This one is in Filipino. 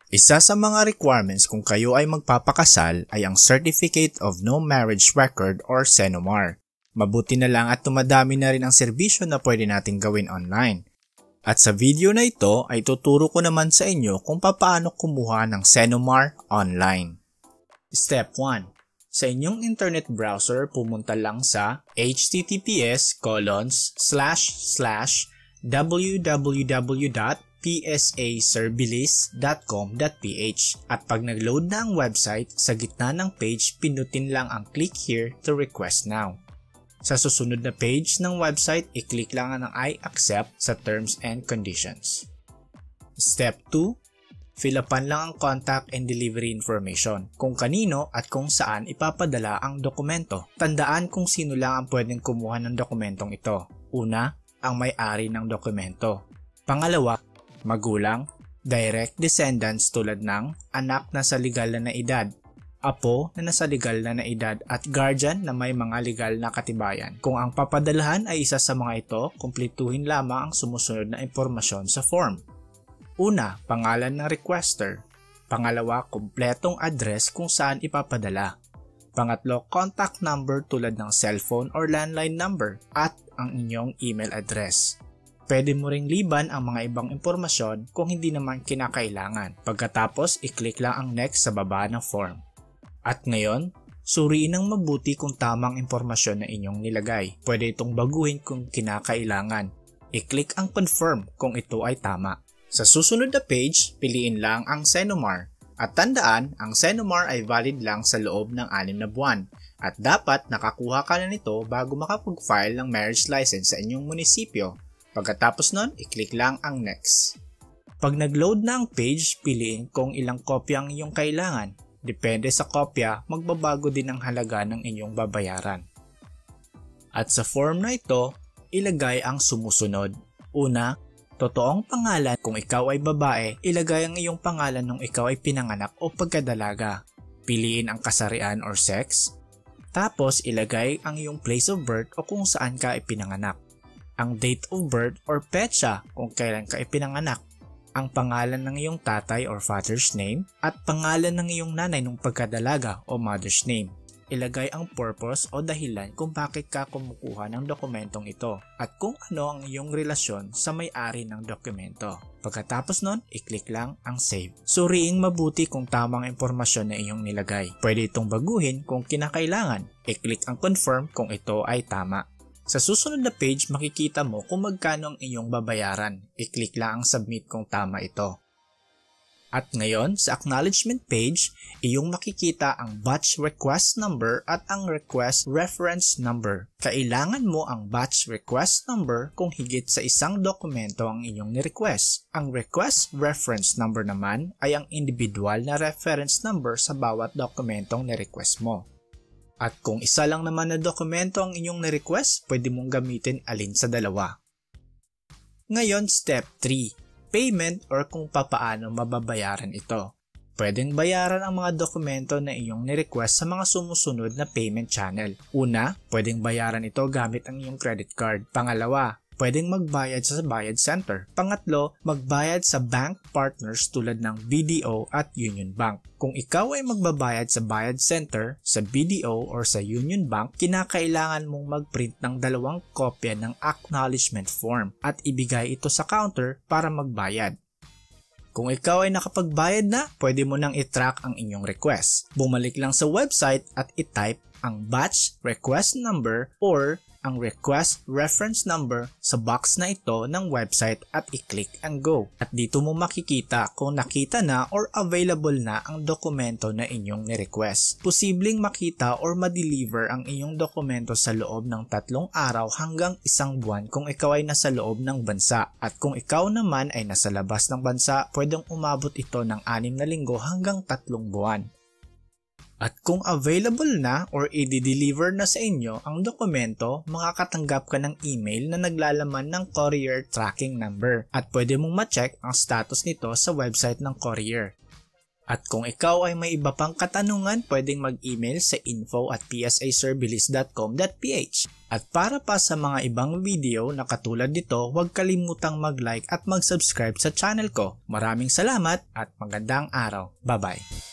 Isa sa mga requirements kung kayo ay magpapakasal ay ang Certificate of No Marriage Record or CENOMAR. Mabuti na lang at tumadami na rin ang serbisyo na pwede nating gawin online. At sa video na ito ay tuturo ko naman sa inyo kung papaano kumuha ng CENOMAR Online. Step 1. Sa inyong internet browser, pumunta lang sa https://www.psaserbilis.com.ph at pag nag-load na ang website, sa gitna ng page, pinutin lang ang click here to request now. Sa susunod na page ng website, i-click lang ang I accept sa terms and conditions. Step 2. Fill-upan lang ang contact and delivery information, kung kanino at kung saan ipapadala ang dokumento. Tandaan kung sino lang ang pwedeng kumuha ng dokumentong ito. Una, ang may-ari ng dokumento. Pangalawa, magulang, direct descendants tulad ng anak na sa legal na edad, apo na nasa legal na edad at guardian na may mga legal na katibayan. Kung ang papadalahan ay isa sa mga ito, kumpletuhin lamang ang sumusunod na impormasyon sa form. Una, pangalan ng requester. Pangalawa, kumpletong address kung saan ipapadala. Pangatlo, contact number tulad ng cellphone or landline number at ang inyong email address. Pwede mo ring liban ang mga ibang impormasyon kung hindi naman kinakailangan. Pagkatapos, i-click lang ang next sa baba ng form. At ngayon, suriin ng mabuti kung tamang impormasyon na inyong nilagay. Pwede itong baguhin kung kinakailangan. I-click ang confirm kung ito ay tama. Sa susunod na page, piliin lang ang CENOMAR. At tandaan, ang CENOMAR ay valid lang sa loob ng 6 na buwan. At dapat nakakuha ka na nito bago makapag-file ng marriage license sa inyong munisipyo. Pagkatapos nun, i-click lang ang next. Pag nag-load na ang page, piliin kung ilang kopya ang iyong kailangan. Depende sa kopya, magbabago din ang halaga ng inyong babayaran. At sa form na ito, ilagay ang sumusunod. Una, totoong pangalan. Kung ikaw ay babae, ilagay ang iyong pangalan nung ikaw ay pinanganak o pagkadalaga. Piliin ang kasarian or sex. Tapos, ilagay ang iyong place of birth o kung saan ka ipinanganak. Ang date of birth or petsa kung kailan ka ipinanganak. Ang pangalan ng iyong tatay or father's name at pangalan ng iyong nanay nung pagkadalaga o mother's name. Ilagay ang purpose o dahilan kung bakit ka kumukuha ng dokumentong ito at kung ano ang iyong relasyon sa may-ari ng dokumento. Pagkatapos nun, i-click lang ang save. Suriing mabuti kung tamang impormasyon na iyong nilagay. Pwede itong baguhin kung kinakailangan. I-click ang confirm kung ito ay tama. Sa susunod na page, makikita mo kung magkano ang iyong babayaran. I-click lang ang submit kung tama ito. At ngayon, sa acknowledgement page, iyong makikita ang batch request number at ang request reference number. Kailangan mo ang batch request number kung higit sa isang dokumento ang inyong ni-request. Ang request reference number naman ay ang individual na reference number sa bawat dokumentong ni-request mo. At kung isa lang naman na dokumento ang inyong ni-request, pwede mong gamitin alin sa dalawa. Ngayon, step 3. Payment or kung papaano mababayaran ito. Pwedeng bayaran ang mga dokumento na inyong ni-request sa mga sumusunod na payment channel. Una, pwedeng bayaran ito gamit ang iyong credit card. Pangalawa, pwedeng magbayad sa bayad center. Pangatlo, magbayad sa bank partners tulad ng BDO at Union Bank. Kung ikaw ay magbabayad sa bayad center, sa BDO or sa Union Bank, kinakailangan mong mag-print ng 2 kopya ng acknowledgement form at ibigay ito sa counter para magbayad. Kung ikaw ay nakapagbayad na, pwede mo nang i-track ang inyong request. Bumalik lang sa website at i-type ang batch request number or ang request reference number sa box na ito ng website at i-click and go. At dito mo makikita kung nakita na or available na ang dokumento na inyong ni-request. Posibleng makita or ma-deliver ang inyong dokumento sa loob ng 3 araw hanggang 1 buwan kung ikaw ay nasa loob ng bansa. At kung ikaw naman ay nasa labas ng bansa, pwedeng umabot ito ng 6 na linggo hanggang 3 buwan. At kung available na or i-deliver na sa inyo ang dokumento, makakatanggap ka ng email na naglalaman ng courier tracking number at pwede mong ma-check ang status nito sa website ng courier. At kung ikaw ay may iba pang katanungan, pwedeng mag-email sa info@psaservice.com.ph. At para pa sa mga ibang video na katulad nito, huwag kalimutang mag-like at mag-subscribe sa channel ko. Maraming salamat at magandang araw. Bye-bye!